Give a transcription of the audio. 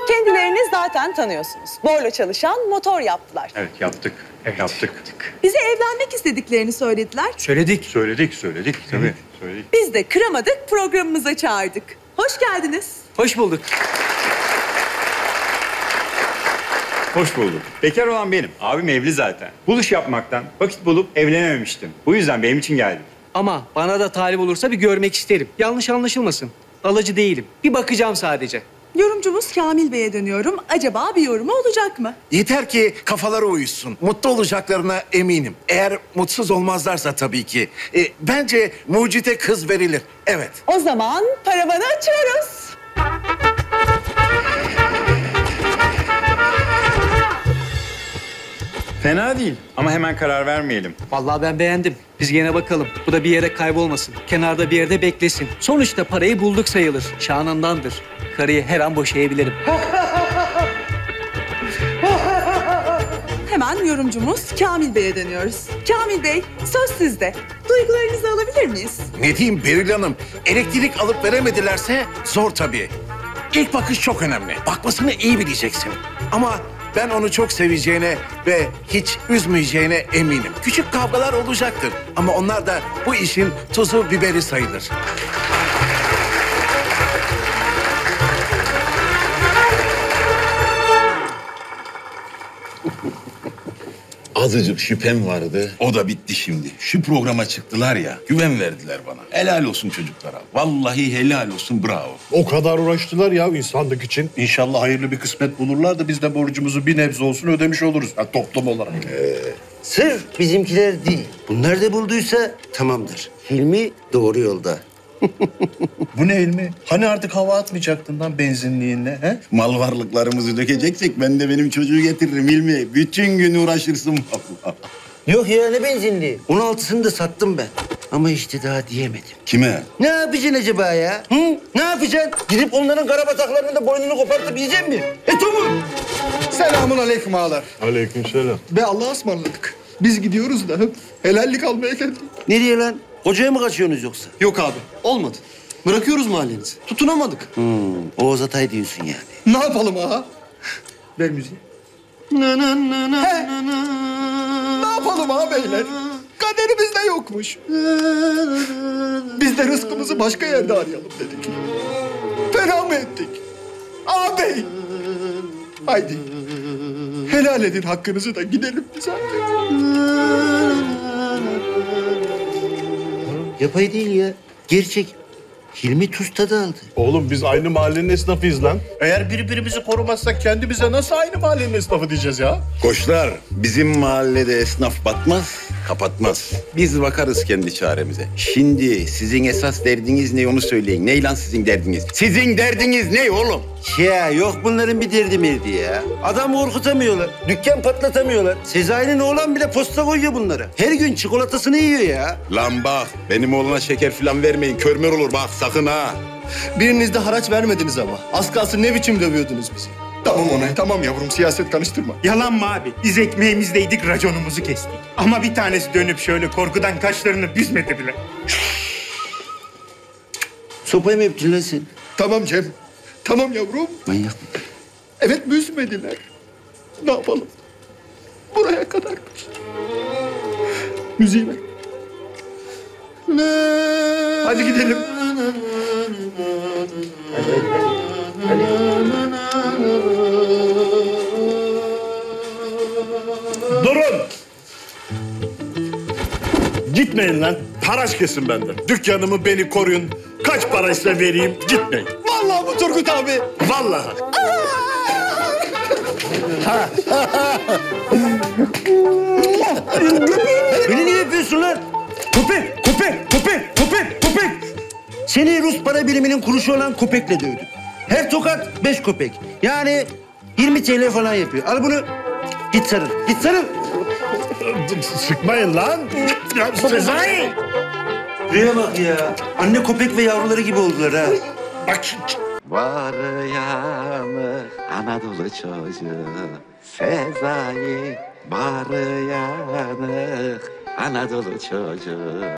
Kendilerini zaten tanıyorsunuz. Borla çalışan motor yaptılar. Evet, yaptık. Yaptık. Bize evlenmek istediklerini söylediler. Söyledik. Tabii, söyledik. Biz de kıramadık, programımıza çağırdık. Hoş geldiniz. Hoş bulduk. Hoş bulduk. Bekar olan benim. Abim evli zaten. Buluş yapmaktan vakit bulup evlenememiştim. Bu yüzden benim için geldik. Ama bana da talip olursa bir görmek isterim. Yanlış anlaşılmasın. Alıcı değilim. Bir bakacağım sadece. Yorumcumuz Kamil Bey'e dönüyorum. Acaba bir yorumu olacak mı? Yeter ki kafaları uyuşsun. Mutlu olacaklarına eminim. Eğer mutsuz olmazlarsa tabii ki. Bence mucite kız verilir. Evet. O zaman paravanı açıyoruz. Fena değil ama hemen karar vermeyelim. Vallahi ben beğendim. Biz gene bakalım. Bu da bir yere kaybolmasın. Kenarda bir yerde beklesin. Sonuçta parayı bulduk sayılır. Şanındandır. Karıyı her an boşayabilirim. Hemen yorumcumuz Kamil Bey'e dönüyoruz. Kamil Bey, söz sizde. Duygularınızı alabilir miyiz? Ne diyeyim Beril Hanım? Elektrik alıp veremedilerse zor tabii. İlk bakış çok önemli. Bakmasını iyi bileceksin. Ama ben onu çok seveceğine ve hiç üzmeyeceğine eminim. Küçük kavgalar olacaktır. Ama onlar da bu işin tuzu biberi sayılır. Azıcık şüphem vardı. O da bitti şimdi. Şu programa çıktılar ya, güven verdiler bana. Helal olsun çocuklara. Vallahi helal olsun, bravo. O kadar uğraştılar ya insanlık için. İnşallah hayırlı bir kısmet bulurlar da biz de borcumuzu bir nebze olsun ödemiş oluruz. Yani toplum olarak. Sırf bizimkiler değil. Bunlar da bulduysa tamamdır. Hilmi doğru yolda. Bu ne ilmi? Hani artık hava atmayacaktın lan benzinliğinle, he? Mal varlıklarımızı dökeceksek ben de benim çocuğu getiririm Hilmi. Bütün gün uğraşırsın vallahi. Yok ya ne benzinliği? 16'sını da sattım ben. Ama işte daha diyemedim. Kime? Ne yapacaksın acaba ya? Hı? Ne yapacaksın? Gidip onların karabataklarının da boynunu kopartıp yiyecek misin? Tomu. Selamun aleyküm ağalar. Aleykümselam. Be Allah'a ısmarladık. Biz gidiyoruz da helallik almaya geldik. Nereye lan? Kocaya mı kaçıyorsunuz yoksa? Yok abi olmadı. Bırakıyoruz mahallenizi. Tutunamadık. Oğuz Atay diyorsun yani. Ne yapalım ağa? Ver müziği. Ne yapalım ağa beyler? Kaderimizde yokmuş. Biz de rızkımızı başka yerde arayalım dedik. Fena mı ettik? Ağabey! Haydi. Helal edin hakkınızı da gidelim biz artık. Yapay değil ya. Gerçek. Hilmi tuz tadı aldı. Oğlum biz aynı mahallenin esnafıyız lan. Eğer birbirimizi korumazsak kendimize nasıl aynı mahallenin esnafı diyeceğiz ya? Koçlar, bizim mahallede esnaf batmaz, kapatmaz. Biz bakarız kendi çaremize. Şimdi sizin esas derdiniz ne onu söyleyin. Ne lan sizin derdiniz? Sizin derdiniz ne oğlum? Ya yok bunların bir derdi merdi ya. Adam korkutamıyorlar. Dükkan patlatamıyorlar. Sezai'nin oğlan bile posta koyuyor bunlara. Her gün çikolatasını yiyor ya. Lan bak, benim oğluna şeker falan vermeyin. Körmür olur bak, sakın ha. Biriniz de haraç vermediniz ama. Az kalsın ne biçim dövüyordunuz bizi. Tamam ona, tamam yavrum siyaset karıştırma. Yalan mı abi? Biz ekmeğimizdeydik, raconumuzu kestik. Ama bir tanesi dönüp şöyle korkudan kaşlarını büzmedi bile. Sopayı mı öptün lan sen? Tamam Cem, tamam yavrum. Manyak. Evet büzmediler. Ne yapalım? Buraya kadarmış. Müziği ver. Hadi gidelim. Durun! Gitmeyin lan. Haraç kesin benden. Dükkanımı beni koruyun. Kaç paraysa vereyim gitmeyin. Vallahi bu Turgut abi. Vallahi. Beni niye yapıyorsun lan? Köpek, köpek, köpek, köpek, köpek. Seni Rus para biriminin kuruşu olan köpekle dövdüm. Her tokat 5 köpek. Yani 20 TL falan yapıyor. Al bunu. Git sarıl, git sarıl. Sıkmayın lan. Ya, Sezai! Buraya bak ya. Anne köpek ve yavruları gibi oldular ha. Bak. Var yanı Anadolu çocuğu Sezai var yanı Anadolu çocuğu